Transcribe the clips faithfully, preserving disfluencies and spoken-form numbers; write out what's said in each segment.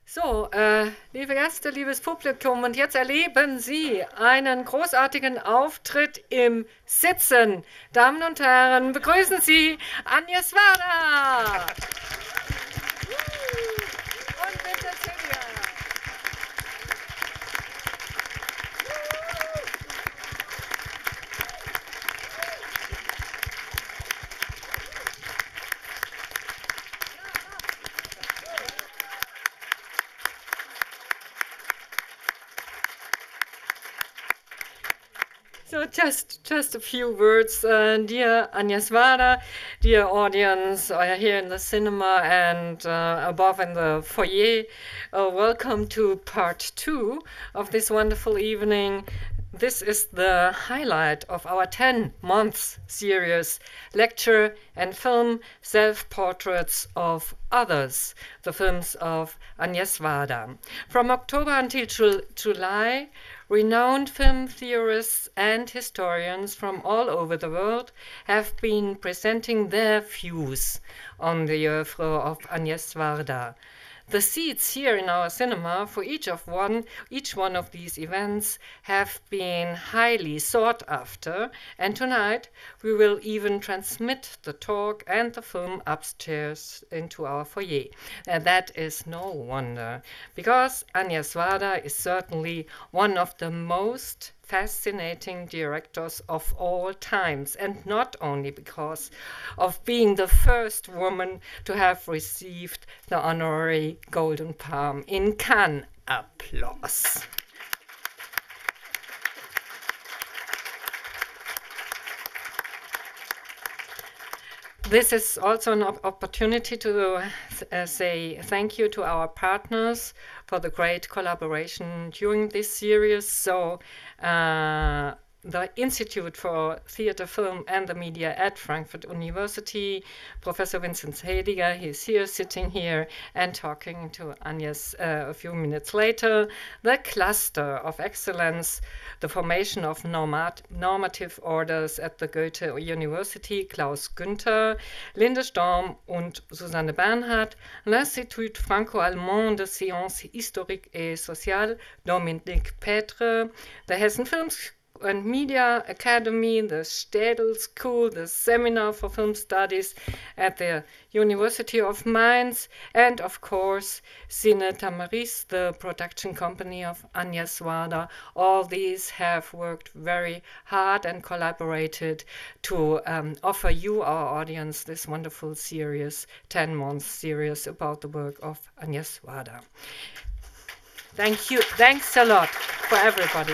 So, äh, liebe Gäste, liebes Publikum, und jetzt erleben Sie einen großartigen Auftritt im Sitzen. Damen und Herren, begrüßen Sie Agnes Varda und Vincent Hediger. So just just a few words, uh, dear Agnes Varda, dear audience uh, here in the cinema and uh, above in the foyer. Uh, welcome to part two of this wonderful evening. This is the highlight of our ten months series, Lecture and Film, Self-Portraits of Others, the films of Agnes Varda. From October until Ju- July, renowned film theorists and historians from all over the world have been presenting their views on the oeuvre of Agnes Varda. The seats here in our cinema for each of one, each one of these events have been highly sought after, and tonight we will even transmit the talk and the film upstairs into our foyer. And that is no wonder, because Agnes Varda is certainly one of the most fascinating directors of all times, and not only because of being the first woman to have received the honorary Golden Palm in Cannes. Applause. This is also an op- opportunity to uh, say thank you to our partners for the great collaboration during this series. So, uh, the Institute for Theatre, Film and the Media at Frankfurt University, Professor Vincent Hediger, he's here, sitting here and talking to Agnes uh, a few minutes later. The Cluster of Excellence, the formation of normat normative orders at the Goethe University, Klaus Günther, Linde Storm und Susanne Bernhardt, l'Institut Franco-Allemand de Sciences Historiques et Sociales, Dominique Petre, the Hessen Film and Media Academy, the Städel School, the Seminar for Film Studies at the University of Mainz, and of course, Cine Tamaris, the production company of Agnes Varda. All these have worked very hard and collaborated to um, offer you, our audience, this wonderful series, ten month series about the work of Agnes Varda. Thank you. Thanks a lot for everybody.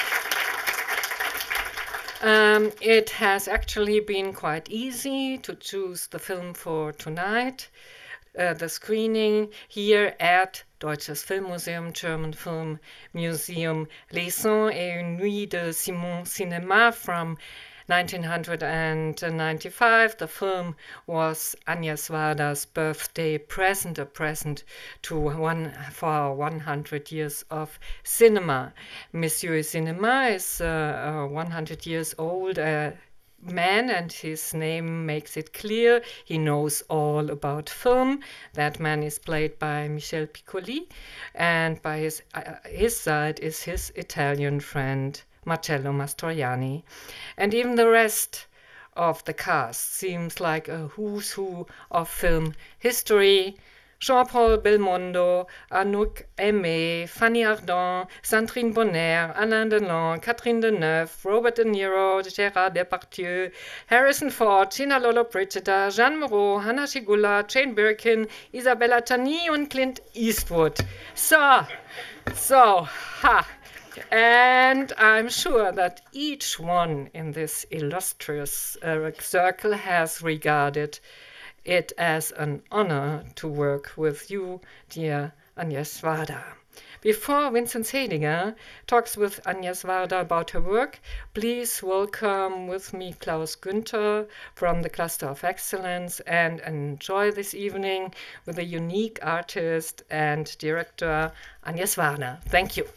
Um, it has actually been quite easy to choose the film for tonight. Uh, the screening here at Deutsches Filmmuseum, German Film Museum, Les Cent et Une Nuit de Simon Cinéma from nineteen ninety-five. The film was Agnes Varda's birthday present, a present to one for one hundred years of cinema. Monsieur Cinema is uh, uh, one hundred years old. Uh, man, and his name makes it clear he knows all about film. That man is played by Michel Piccoli, and by his uh, his side is his Italian friend Marcello Mastroianni. And even the rest of the cast seems like a who's who of film history. Jean-Paul Belmondo, Anouk Aimée, Fanny Ardant, Sandrine Bonnaire, Alain Delon, Catherine Deneuve, Robert De Niro, Gérard Depardieu, Harrison Ford, Gina Lollobrigida, Jeanne Moreau, Hannah Shigula, Jane Birkin, Isabella Tani und Clint Eastwood. So, so, ha! And I'm sure that each one in this illustrious uh, circle has regarded it as an honor to work with you, dear Agnes Varda. Before Vincent Hediger talks with Agnes Varda about her work, please welcome with me Klaus Günther from the Cluster of Excellence and enjoy this evening with a unique artist and director, Agnes Varda. Thank you.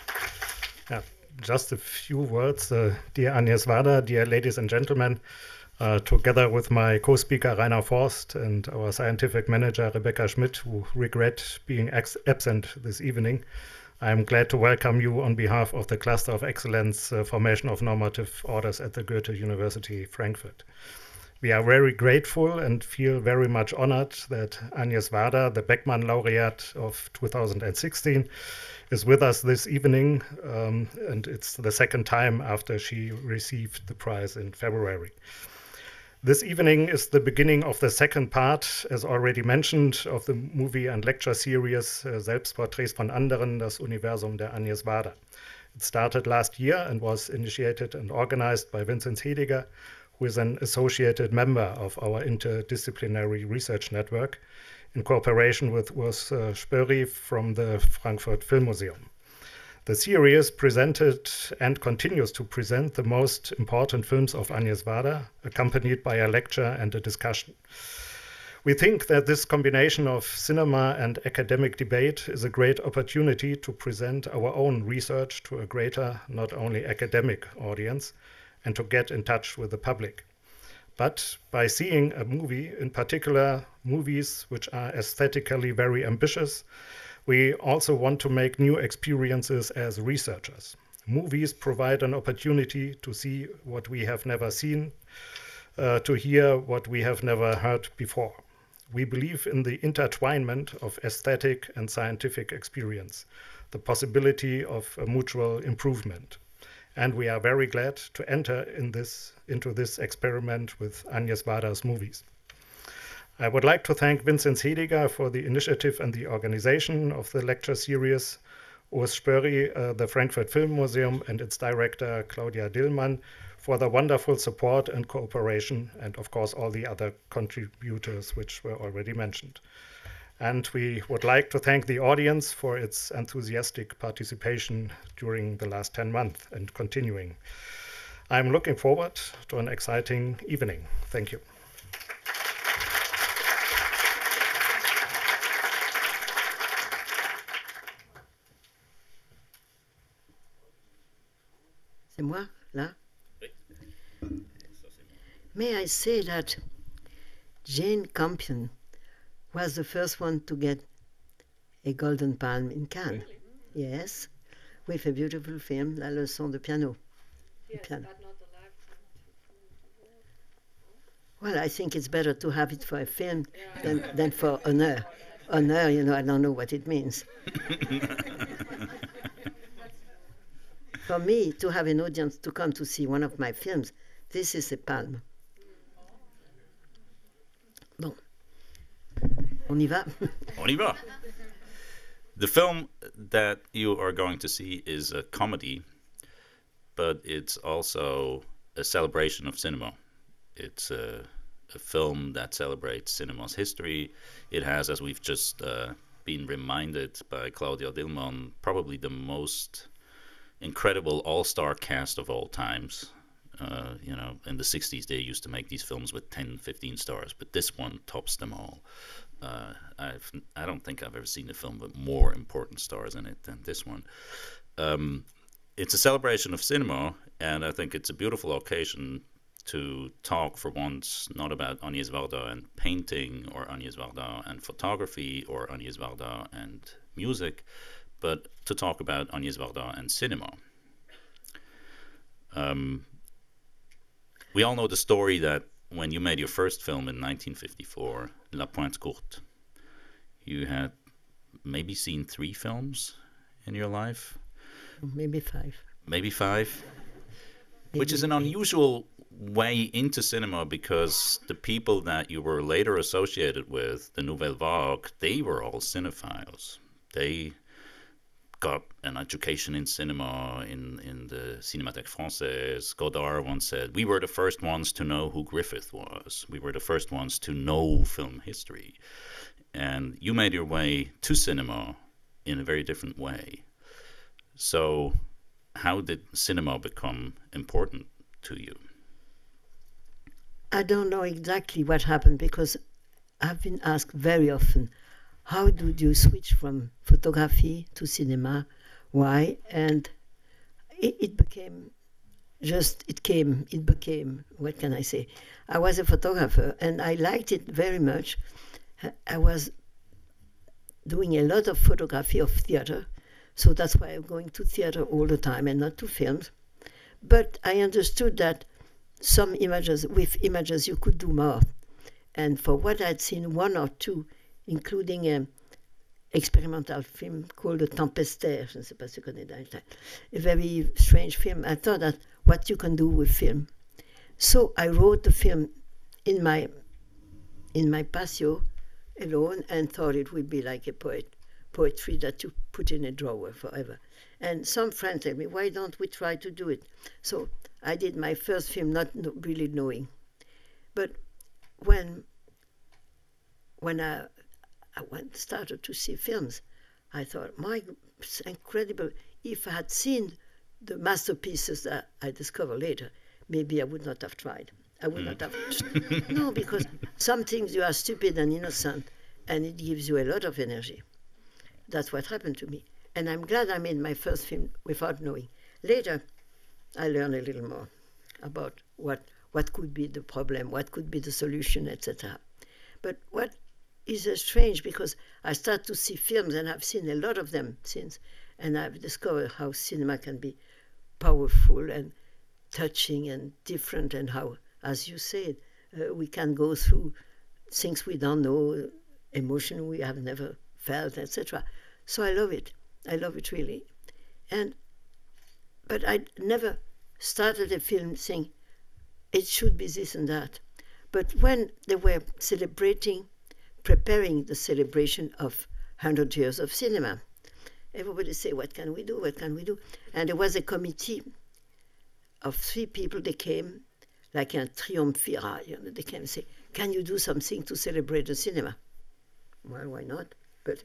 Yeah, just a few words. Uh, dear Agnes Varda, dear ladies and gentlemen, uh, together with my co-speaker Rainer Forst and our scientific manager Rebecca Schmidt, who regret being absent this evening. I'm glad to welcome you on behalf of the Cluster of Excellence uh, Formation of Normative Orders at the Goethe University, Frankfurt. We are very grateful and feel very much honored that Agnes Varda, the Beckmann laureate of two thousand sixteen, is with us this evening, um, and it's the second time after she received the prize in February. This evening is the beginning of the second part, as already mentioned, of the movie and lecture series uh, Selbstporträts von anderen, das Universum der Agnes Varda. It started last year and was initiated and organized by Vinzenz Hediger, who is an associated member of our interdisciplinary research network, in cooperation with Urs uh, Spöri from the Frankfurt Film Museum. The series presented and continues to present the most important films of Agnes Varda, accompanied by a lecture and a discussion. We think that this combination of cinema and academic debate is a great opportunity to present our own research to a greater, not only academic audience, and to get in touch with the public. But by seeing a movie, in particular movies which are aesthetically very ambitious, we also want to make new experiences as researchers. Movies provide an opportunity to see what we have never seen, uh, to hear what we have never heard before. We believe in the intertwinement of aesthetic and scientific experience, the possibility of a mutual improvement. And we are very glad to enter in this, into this experiment with Agnes Varda's movies. I would like to thank Vinzenz Hediger for the initiative and the organization of the lecture series, Urs Spöri, uh, the Frankfurt Film Museum, and its director, Claudia Dillmann, for the wonderful support and cooperation, and of course all the other contributors which were already mentioned. And we would like to thank the audience for its enthusiastic participation during the last ten months and continuing. I'm looking forward to an exciting evening. Thank you. C'est moi, là? May I say that Jane Campion was the first one to get a Golden Palm in Cannes. Really? Yes, with a beautiful film, La Leçon de Piano. Yes, piano. But not the live. Well, I think it's better to have it for a film yeah. than, than for honor. Honor, you know, I don't know what it means. For me, to have an audience to come to see one of my films, this is a palme. Bon. On y va? On y va. The film that you are going to see is a comedy, but it's also a celebration of cinema. It's a, a film that celebrates cinema's history. It has, as we've just uh, been reminded by Claudia Dillmann, probably the most incredible all-star cast of all times. Uh, you know, in the sixties they used to make these films with ten, fifteen stars, but this one tops them all. Uh, I've, I don't think I've ever seen a film with more important stars in it than this one. Um, it's a celebration of cinema, and I think it's a beautiful occasion to talk for once not about Agnes Varda and painting, or Agnes Varda and photography, or Agnes Varda and music, but to talk about Agnes Varda and cinema. Um, we all know the story that when you made your first film in nineteen fifty-four, La Pointe Courte, you had maybe seen three films in your life? Maybe five. Maybe five? Maybe Which is an unusual way into cinema, because the people that you were later associated with, the Nouvelle Vague, they were all cinephiles. They got an education in cinema, in, in the Cinémathèque Française. Godard once said, we were the first ones to know who Griffith was. We were the first ones to know film history. And you made your way to cinema in a very different way. So how did cinema become important to you? I don't know exactly what happened, because I've been asked very often, how did you switch from photography to cinema? Why? And it, it became just, it came, it became, what can I say? I was a photographer and I liked it very much. I was doing a lot of photography of theater, so that's why I'm going to theater all the time and not to films. But I understood that some images, with images you could do more. And for what I'd seen, one or two, including an experimental film called The Tempestaire, je ne sais pas si tu connais that, a very strange film, I thought that what you can do with film. So I wrote the film in my, in my patio alone and thought it would be like a poet, poetry that you put in a drawer forever. And some friends tell me, why don't we try to do it? So I did my first film not really knowing. But when, when I, I went, started to see films, I thought, my, it's incredible. If I had seen the masterpieces that I discovered later, maybe I would not have tried. I would mm. not have. No, because some things you are stupid and innocent, and it gives you a lot of energy. That's what happened to me. And I'm glad I made my first film without knowing. Later, I learned a little more about what, what could be the problem, what could be the solution, et cetera. But what is uh, strange, because I start to see films, and I've seen a lot of them since, and I've discovered how cinema can be powerful and touching and different, and how, as you said, uh, we can go through things we don't know, emotion we have never felt, et cetera. So I love it. I love it really. And but I never started a film saying it should be this and that. But when they were celebrating, preparing the celebration of one hundred years of cinema, everybody say, what can we do, what can we do? And there was a committee of three people. They came like a triumvirat, you know, they came and say, can you do something to celebrate the cinema? Well, why not? But,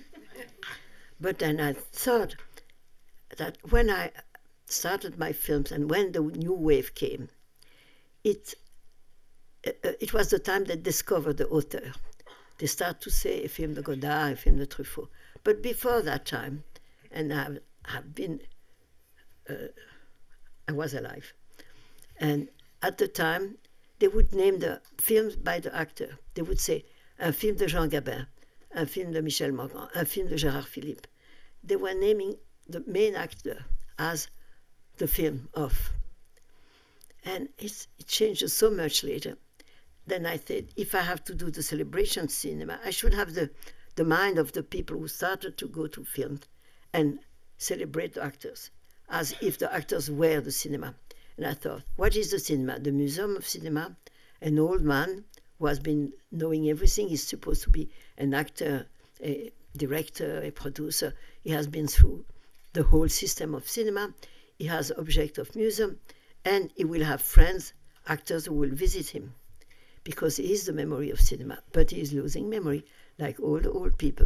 but then I thought that when I started my films and when the new wave came, it, uh, it was the time they discovered the author. They start to say a film de Godard, a film de Truffaut. But before that time, and I've, I've been, uh, I was alive. And at the time, they would name the films by the actor. They would say, un film de Jean Gabin, un film de Michel Morgan, un film de Gérard Philippe. They were naming the main actor as the film of. And it's, it changes so much later. Then I said, if I have to do the celebration cinema, I should have the, the mind of the people who started to go to films and celebrate the actors, as if the actors were the cinema. And I thought, what is the cinema? The Museum of Cinema, an old man who has been knowing everything. He's supposed to be an actor, a director, a producer. He has been through the whole system of cinema. He has object of museum, and he will have friends, actors who will visit him, because he is the memory of cinema, but he is losing memory, like all the old people.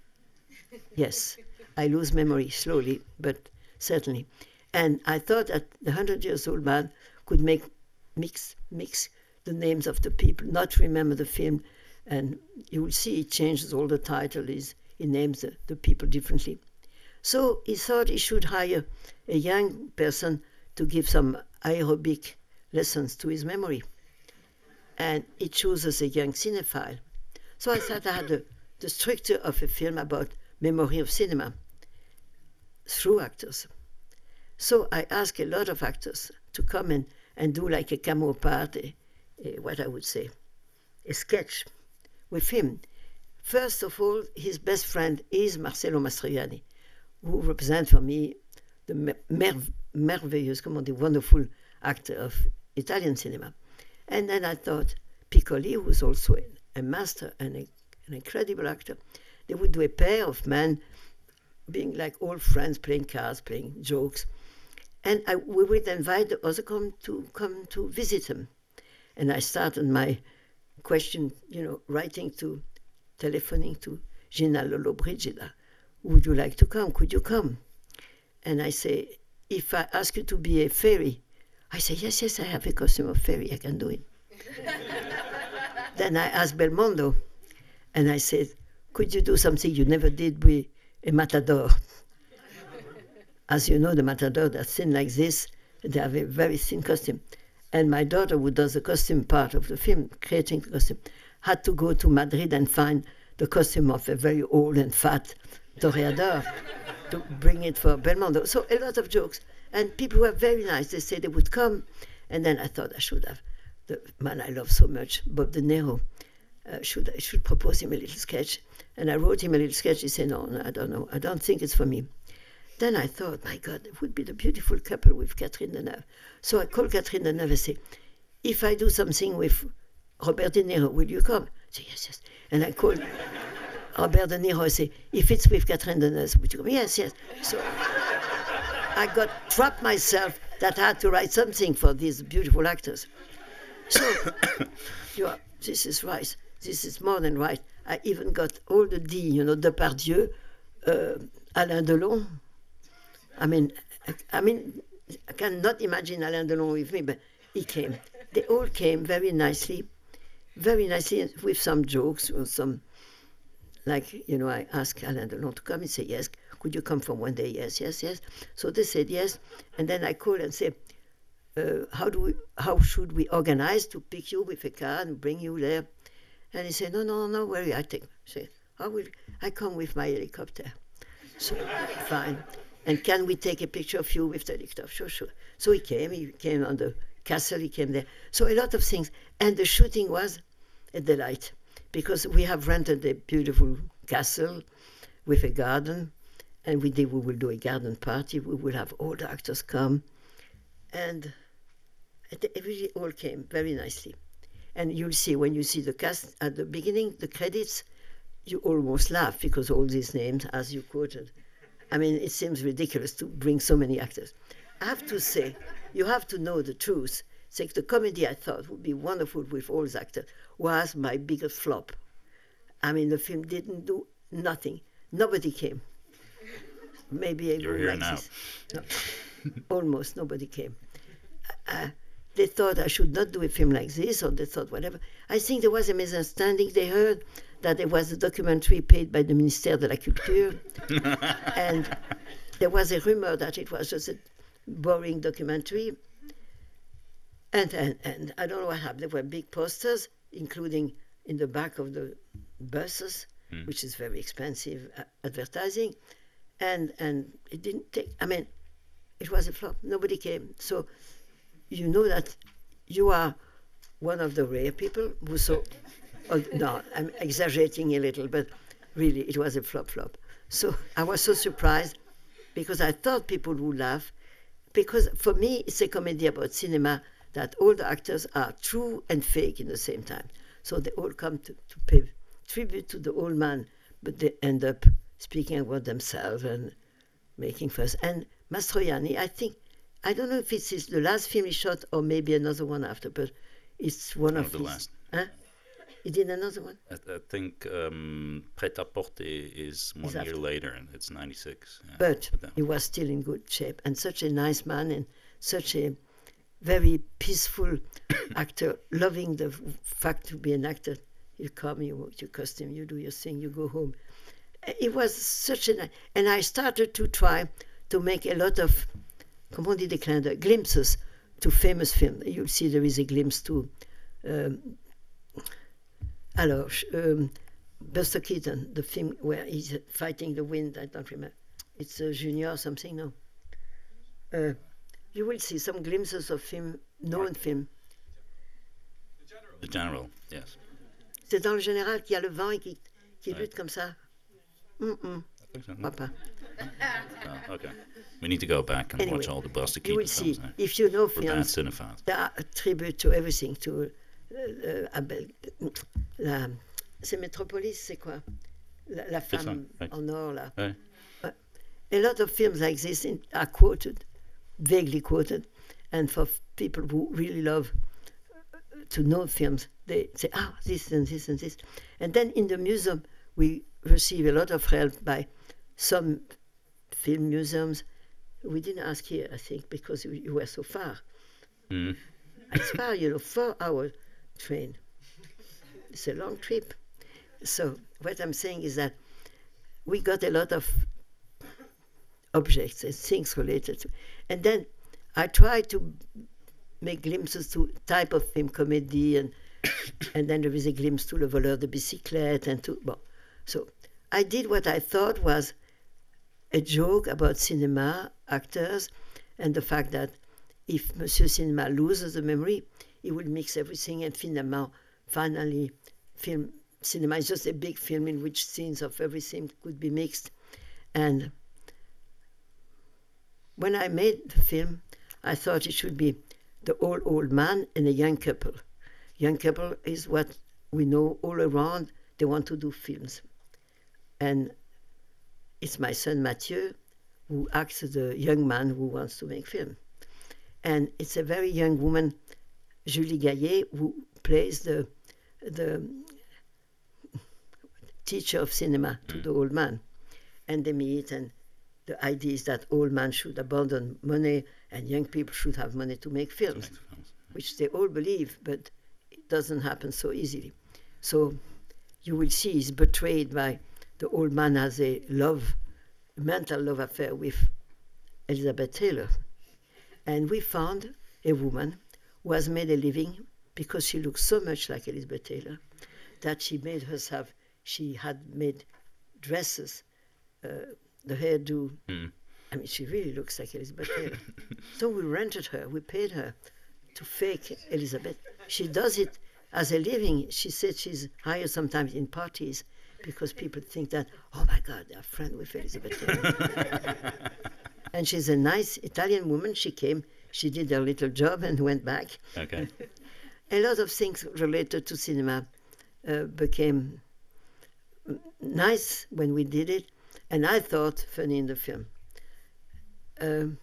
Yes, I lose memory slowly, but certainly. And I thought that the hundred years old man could make mix mix the names of the people, not remember the film, and you will see it changes all the title. Is he names the, the people differently. So he thought he should hire a young person to give some aerobic lessons to his memory. And he chooses a young cinephile. So I thought I had the, the structure of a film about memory of cinema through actors. So I asked a lot of actors to come in and do like a cameo part, a, a, what I would say, a sketch with him. First of all, his best friend is Marcello Mastroianni, who represents for me the mer merveilleux, comment dire, wonderful actor of Italian cinema. And then I thought Piccoli, who was also a, a master and a, an incredible actor, they would do a pair of men being like old friends, playing cards, playing jokes. And I, we would invite the other come to come to visit him. And I started my question, you know, writing to, telephoning to Gina Lollobrigida. Would you like to come? Could you come? And I say, if I ask you to be a fairy, I say, yes, yes, I have a costume of fairy, I can do it. Then I asked Belmondo, and I said, could you do something you never did with a matador? As you know, the matador that's thin like this, They have a very thin costume. And my daughter, who does the costume part of the film, creating the costume, had to go to Madrid and find the costume of a very old and fat toreador to bring it for Belmondo. So a lot of jokes. And people were very nice. They said they would come. And then I thought I should have, the man I love so much, Bob De Niro, uh, should I should propose him a little sketch. And I wrote him a little sketch. He said, no, no, I don't know. I don't think it's for me. Then I thought, my God, it would be the beautiful couple with Catherine Deneuve. So I called Catherine Deneuve and say, if I do something with Robert De Niro, will you come? She said, yes, yes. And I called Robert De Niro and say, if it's with Catherine Deneuve, would you come? Yes, yes. So I got trapped myself that I had to write something for these beautiful actors. So you are, this is right. This is more than right. I even got all the D, you know, Depardieu, uh, Alain Delon. I mean, I, I mean, I cannot imagine Alain Delon with me, but he came. They all came very nicely, very nicely, with some jokes or some, like, you know, I asked Alain Delon to come. He said, yes, could you come for one day? Yes, yes, yes. So they said yes. And then I called and said, uh, how do we, how should we organize to pick you with a car and bring you there? And he said, no, no, no, where I take? I said, I will, I come with my helicopter. So, fine. And can we take a picture of you with the helicopter? Sure, sure. So he came, he came on the castle, he came there. So a lot of things. And the shooting was a delight because we have rented a beautiful castle with a garden. And we did, we will do a garden party. We will have all the actors come. And it really all came very nicely. And you'll see, when you see the cast at the beginning, the credits, you almost laugh because all these names, as you quoted, I mean, it seems ridiculous to bring so many actors. I have to say, you have to know the truth. It's like the comedy I thought would be wonderful with all the actors was my biggest flop. I mean, the film didn't do nothing. Nobody came. Maybe You're here like now. No, almost nobody came. Uh, they thought I should not do a film like this, or they thought whatever. I think there was a misunderstanding. They heard that there was a documentary paid by the Ministère de la Culture, and there was a rumor that it was just a boring documentary. And, and, and I don't know what happened. There were big posters, including in the back of the buses, mm. which is very expensive uh, advertising. And and it didn't take, I mean, it was a flop. Nobody came. So you know that you are one of the rare people who saw, oh, no, I'm exaggerating a little, but really it was a flop flop. So I was so surprised because I thought people would laugh, because for me it's a comedy about cinema that all the actors are true and fake in the same time. So they all come to, to pay tribute to the old man, but they end up speaking about themselves and making fuss. And Mastroianni, I think, I don't know if it's his, the last film he shot or maybe another one after, but it's one, one of, of the his, last. Huh? He did another one? I, I think um, Prêt-à-Porter is one year later, and it's ninety-six. Yeah, but he was still in good shape, and such a nice man, and such a very peaceful actor, loving the fact to be an actor. You come, you walk your costume, you do your thing, you go home. It was such a, and I started to try to make a lot of, comment on dit des clins d'œil, glimpses to famous films. You'll see there is a glimpse to, um, alors, um, Buster Keaton, the film where he's fighting the wind, I don't remember. It's uh, Junior something, no? Uh, you will see some glimpses of film, known film. The General, yes. C'est dans le général qu'il y a le vent et qui, qui lutte comme ça. Mm-mm. I think so. Papa. Oh, okay. We need to go back and Anyway, watch all the Buster You Keaton will see, films. eh? if you know We're bad films, cinephiles. there are a tribute to everything, to uh, uh, Abel, la, c'est Metropolis, c'est quoi? La, la femme one, right. en or, là. Right. Uh, a lot of films like this in, are quoted, vaguely quoted, and for f- people who really love uh, to know films, they say, ah, this and this and this. And then in the museum, we receive a lot of help by some film museums. We didn't ask here, I think, because you, you were so far. Mm. It's far, you know, four-hour train. It's a long trip. So what I'm saying is that we got a lot of objects and things related to. And then I try to make glimpses to type of film comedy, and and then there is a glimpse to Le Voleur de Bicyclette, and to bon. So I did what I thought was a joke about cinema, actors, and the fact that if Monsieur Cinema loses the memory, he will mix everything, and finalement, finally, film cinema is just a big film in which scenes of everything could be mixed. And when I made the film, I thought it should be the old, old man and a young couple. Young couple is what we know all around. They want to do films. And it's my son Mathieu who acts as the young man who wants to make film. And it's a very young woman, Julie Gaillet, who plays the, the teacher of cinema to the old man. And they meet, and the idea is that old man should abandon money and young people should have money to make films, which they all believe, but it doesn't happen so easily. So you will see he's betrayed by the old man, has a love, a mental love affair with Elizabeth Taylor. And we found a woman who has made a living because she looks so much like Elizabeth Taylor that she made herself, she had made dresses, uh, the hairdo. Mm. I mean, she really looks like Elizabeth Taylor. So we rented her, we paid her to fake Elizabeth. She does it as a living. She said she's hired sometimes in parties because people think that, oh my God, they're friends with Elizabeth Taylor. And she's a nice Italian woman. She came, she did her little job and went back. Okay. A lot of things related to cinema uh, became nice when we did it, and I thought funny in the film. Um,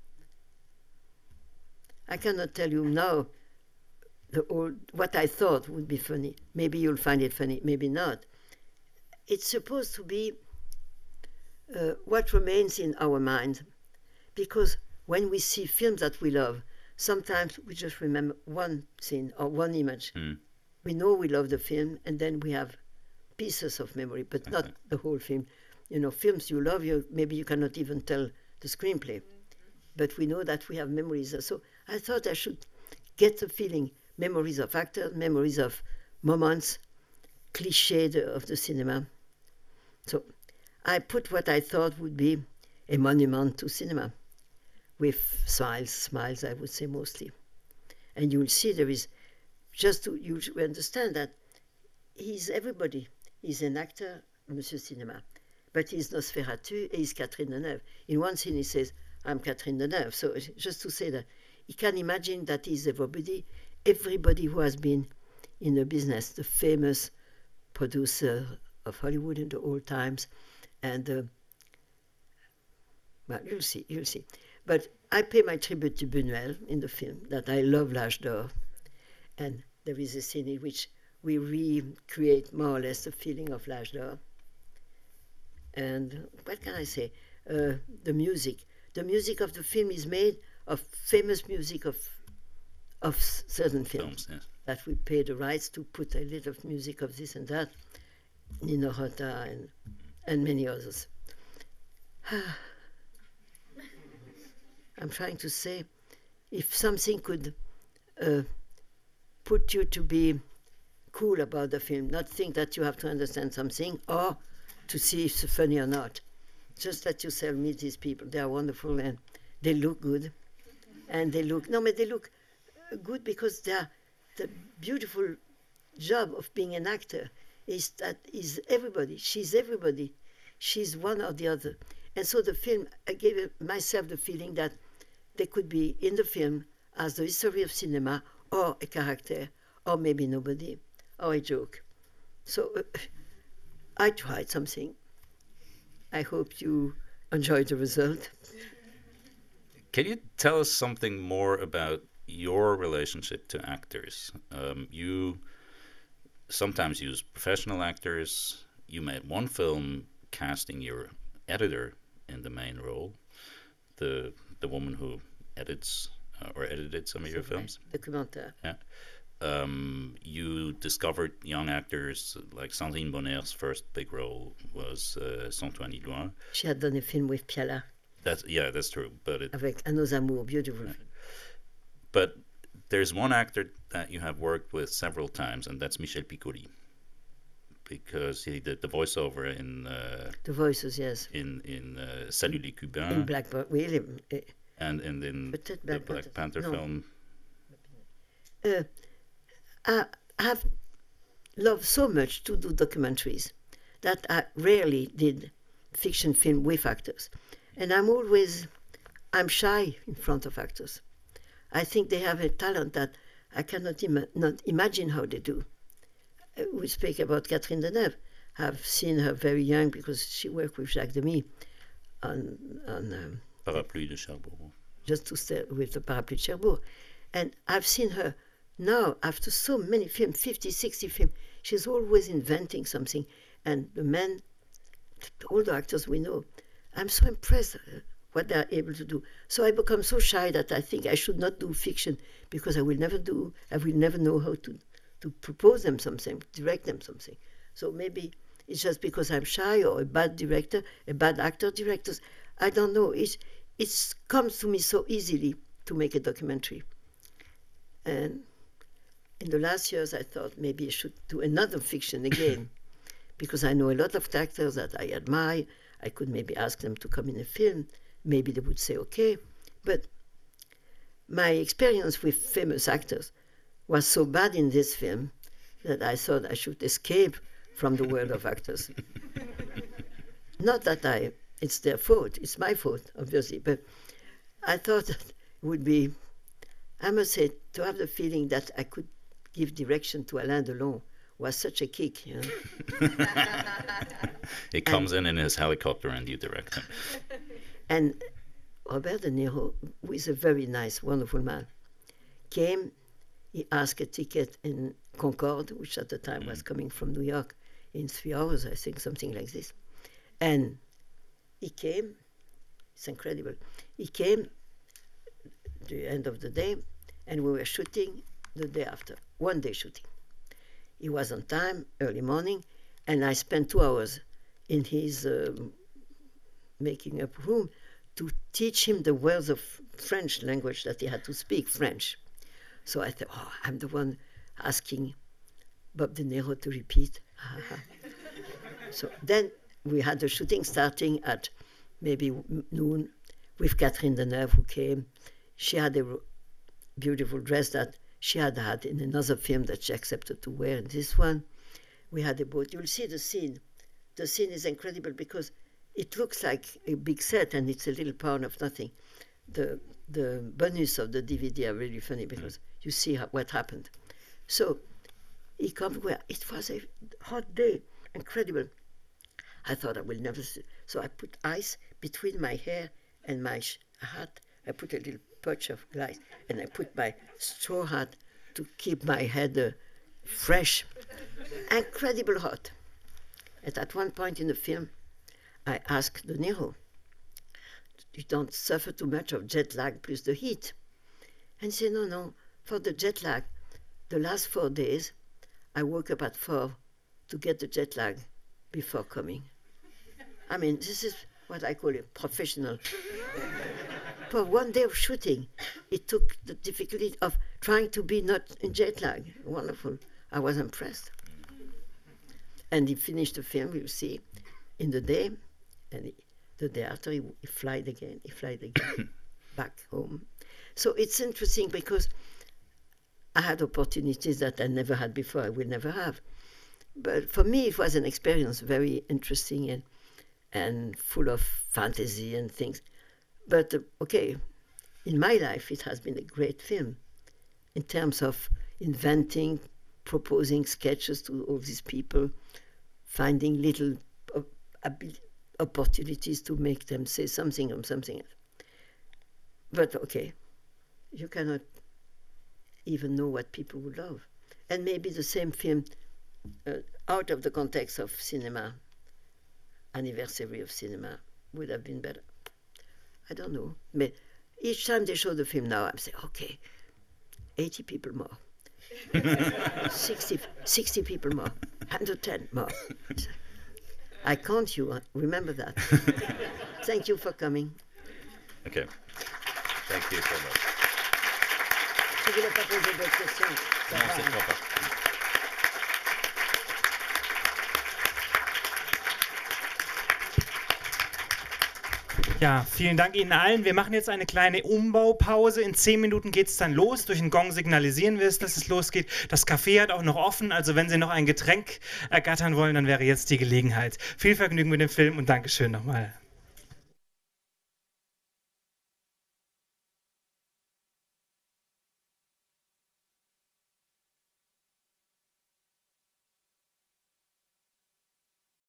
I cannot tell you now the old, what I thought would be funny. Maybe you'll find it funny, maybe not. It's supposed to be uh, what remains in our mind, because when we see films that we love, sometimes we just remember one scene or one image. Mm. We know we love the film, and then we have pieces of memory, but not okay. the whole film. You know, films you love, you maybe you cannot even tell the screenplay, but we know that we have memories. So I thought I should get the feeling, memories of actors, memories of moments, cliché of the cinema. So I put what I thought would be a monument to cinema, with smiles, smiles I would say mostly. And you'll see there is, just to you understand that he's everybody. He's an actor, Monsieur Cinema, but he's Nosferatu and he's Catherine Deneuve. In one scene he says, I'm Catherine Deneuve. So just to say that he can imagine that he's everybody, everybody who has been in the business, the famous producer of Hollywood in the old times, and uh, well, you'll see, you'll see. But I pay my tribute to Buñuel in the film, that I love L'Âge d'Or, and there is a scene in which we recreate more or less the feeling of L'Âge d'Or. And what can I say? Uh, the music. The music of the film is made of famous music of of certain films, films yes. that we pay the rights to put a little music of this and that, Nino Rota and, and many others. I'm trying to say, if something could uh, put you to be cool about the film, not think that you have to understand something or to see if it's funny or not. Just let yourself meet these people. They are wonderful and they look good. And they look, no, but they look good because they are, the beautiful job of being an actor is that is everybody. She's everybody. She's one or the other. And so the film, I gave myself the feeling that they could be in the film as the history of cinema or a character or maybe nobody or a joke. So uh, I tried something. I hope you enjoyed the result. Can you tell us something more about your relationship to actors? Um, you sometimes use professional actors. You made one film casting your editor in the main role, the the woman who edits uh, or edited some of your films. Documentaire. Yeah. Um, you discovered young actors like Sandrine Bonnier's first big role was uh, Sans toi ni loin. She had done a film with Piala. That's yeah, that's true. But it, avec À nos amours, beautiful. Right. But there's one actor that you have worked with several times, and that's Michel Piccoli, because he did the voiceover in uh, The voices, yes. in in uh, Salut les Cubains, In Black Panther, oui, eh, and and in peut-être the Black Black Panther. Panther No. film. Uh, I have loved so much to do documentaries that I rarely did fiction film with actors. And I'm always, I'm shy in front of actors. I think they have a talent that I cannot ima- not imagine how they do. Uh, we speak about Catherine Deneuve. I've seen her very young because she worked with Jacques Demy on, on um, Parapluie de Cherbourg. just to stay with the Parapluie de Cherbourg. And I've seen her now, after so many films, fifty, sixty films, she's always inventing something. And the men, all the actors we know, I'm so impressed uh, what they're able to do. So I become so shy that I think I should not do fiction because I will never do, I will never know how to, to propose them something, direct them something. So maybe it's just because I'm shy or a bad director, a bad actor, directors. I don't know. It it comes to me so easily to make a documentary. And in the last years, I thought maybe I should do another fiction again, because I know a lot of actors that I admire. I could maybe ask them to come in a film. Maybe they would say, okay. But my experience with famous actors was so bad in this film that I thought I should escape from the world of actors. Not that I, it's their fault, it's my fault, obviously, but I thought that it would be, I must say, to have the feeling that I could give direction to Alain Delon was such a kick. You know? He comes in in his helicopter and you direct him. And Robert De Niro, who is a very nice, wonderful man, came, he asked a ticket in Concorde, which at the time mm. was coming from New York, in three hours, I think, something like this. And he came, it's incredible, he came the end of the day, and we were shooting the day after, one day shooting. He was on time, early morning, and I spent two hours in his um, making up room to teach him the words of French language that he had to speak French. So I thought, oh, I'm the one asking Bob De Niro to repeat. So then we had the shooting starting at maybe noon with Catherine Deneuve, who came. She had a beautiful dress that she had had in another film that she accepted to wear in this one. We had a boat. You'll see the scene. The scene is incredible because it looks like a big set and it's a little pound of nothing. The the bonus of the D V D are really funny because mm. you see how, what happened. So he comes where it was a hot day, incredible. I thought I will never see. So I put ice between my hair and my sh- hat. I put a little patch of glass and I put my straw hat to keep my head uh, fresh. Incredible hot. And at one point in the film, I asked De Niro, you don't suffer too much of jet lag plus the heat? And he said, no, no, for the jet lag, the last four days, I woke up at four to get the jet lag before coming. I mean, this is what I call a professional. For one day of shooting, it took the difficulty of trying to be not in jet lag. Wonderful. I was impressed. And he finished the film, you see, in the day, and he, the day after he, he flied again, he flied again back home. So it's interesting because I had opportunities that I never had before, I will never have. But for me, it was an experience very interesting and, and full of fantasy and things. But, uh, okay, in my life, it has been a great film in terms of inventing, proposing sketches to all these people, finding little uh, opportunities to make them say something or something else. But, okay, you cannot even know what people would love. And maybe the same film, uh, out of the context of cinema, anniversary of cinema, would have been better. I don't know. But each time they show the film now, I'm saying, okay, eighty people more. sixty, sixty people more. one hundred ten more. I count you. Remember that. Thank you for coming. Okay. Thank you so much. Je voulais pas poser d'autres questions. Ça Non, va, c'est hein. trop pas. Ja, vielen Dank Ihnen allen. Wir machen jetzt eine kleine Umbaupause. In zehn Minuten geht es dann los. Durch den Gong signalisieren wir es, dass es losgeht. Das Café hat auch noch offen, also wenn Sie noch ein Getränk ergattern wollen, dann wäre jetzt die Gelegenheit. Viel Vergnügen mit dem Film und Dankeschön nochmal.